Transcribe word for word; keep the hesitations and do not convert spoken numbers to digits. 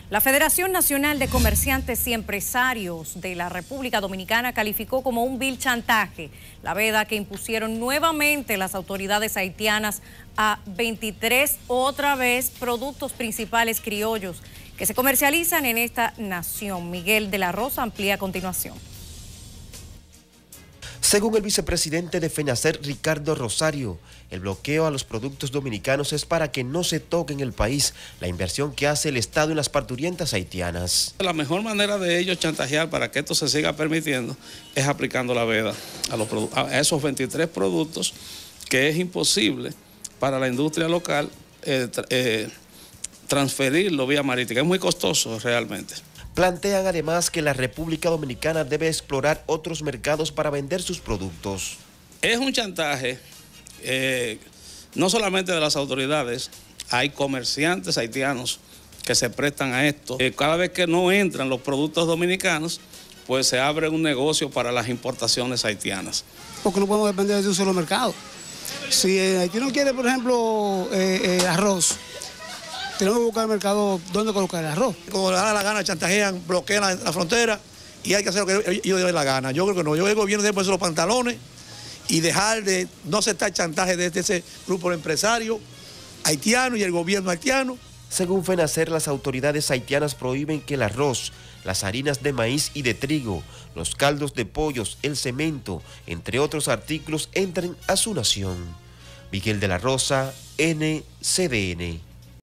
La Federación Nacional de Comerciantes y Empresarios de la República Dominicana calificó como un vil chantaje la veda que impusieron nuevamente las autoridades haitianas a veintitrés otra vez productos principales criollos que se comercializan en esta nación. Miguel de la Rosa amplía a continuación. Según el vicepresidente de FENACER, Ricardo Rosario, el bloqueo a los productos dominicanos es para que no se toque en el país la inversión que hace el Estado en las parturientas haitianas. La mejor manera de ellos chantajear para que esto se siga permitiendo es aplicando la veda a, los, a esos veintitrés productos que es imposible para la industria local eh, eh, transferirlo vía marítima. Es muy costoso realmente. Plantean además que la República Dominicana debe explorar otros mercados para vender sus productos. Es un chantaje, eh, no solamente de las autoridades, hay comerciantes haitianos que se prestan a esto. Eh, cada vez que no entran los productos dominicanos, pues se abre un negocio para las importaciones haitianas. Porque no podemos depender de un solo mercado. Si el haitiano quiere, por ejemplo, eh, eh, arroz, tenemos que buscar el mercado donde colocar el arroz. Como le da la gana, chantajean, bloquean la, la frontera y hay que hacer lo que ellos den la gana. Yo creo que no. Yo creo que el gobierno debe ponerse los pantalones y dejar de no aceptar chantaje desde ese grupo de empresarios haitianos y el gobierno haitiano. Según FENACER, las autoridades haitianas prohíben que el arroz, las harinas de maíz y de trigo, los caldos de pollos, el cemento, entre otros artículos, entren a su nación. Miguel de la Rosa, N C D N.